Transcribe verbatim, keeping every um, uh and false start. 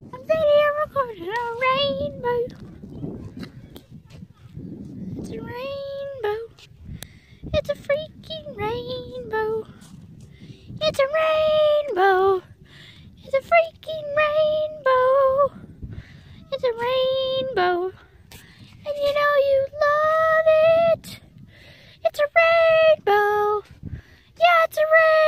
I'm video recording a rainbow. It's a rainbow. It's a freaking rainbow. It's a rainbow. It's a freaking rainbow. It's a rainbow. And you know you love it. It's a rainbow. Yeah, it's a rainbow.